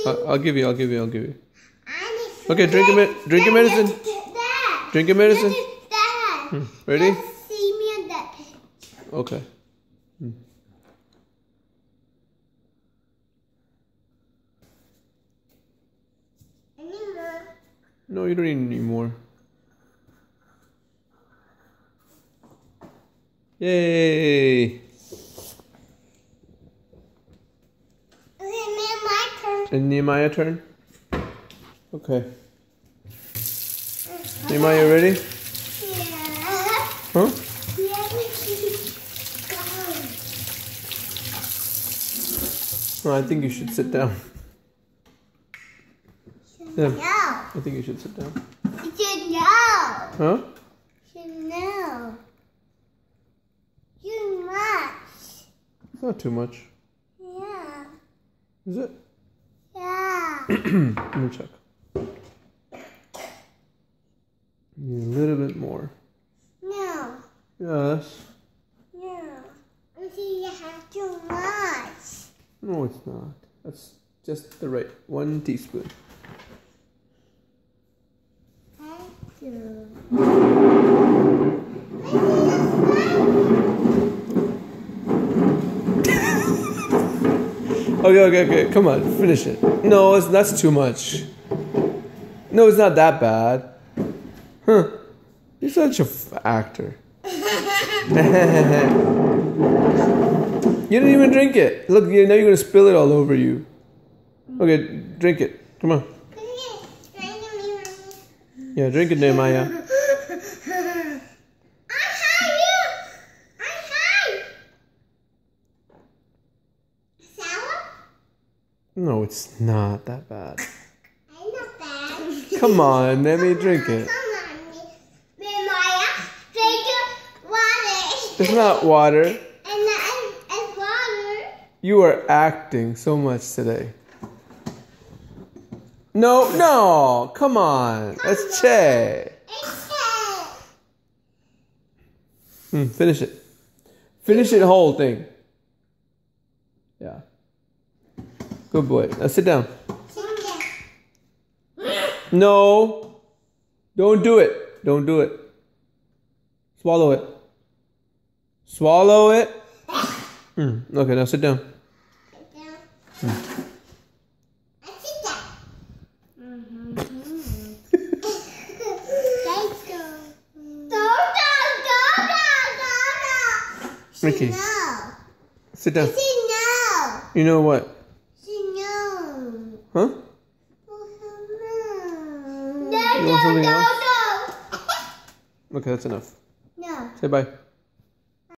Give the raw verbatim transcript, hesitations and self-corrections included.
I'll, I'll give you. I'll give you. I'll give you. Okay, drink your med drink your medicine. Drink your medicine. Hmm. Ready? Okay. Hmm. No, you don't need any more. Yay! Okay, now my turn. And Nehemiah turn? Okay. Nehemiah, ready? Yeah. Huh? Yeah. Oh, I think you should sit down. Yeah. No. I think you should sit down. You should know. Huh? You should know. Too much. It's not too much. Yeah. Is it? Yeah. Let me check. Need a little bit more. No. Yes. No. I think you have too much. No, it's not. That's just the right one teaspoon. Thank you. Okay, okay, okay. Come on, finish it. No, it's, that's too much. No, it's not that bad. Huh. You're such a f actor. You didn't even drink it. Look, now you're going to spill it all over you. Okay, drink it. Come on. Yeah, drink it, Nehemiah. No, it's not that bad. I'm not bad. Come on, let me drink it. Come on, Nehemiah. Drink water. It's not water. And that is water. You are acting so much today. No, no, come on. That's Che. Hmm, finish it. Finish it whole thing. Yeah. Good boy. Now sit down. No. Don't do it. Don't do it. Swallow it. Swallow it. Mm. Okay, now sit down. Mm. Ricky, No. sit down. No. You know what? No. Huh? No, You want something no, else? no, no. Okay, that's enough. No. Say bye.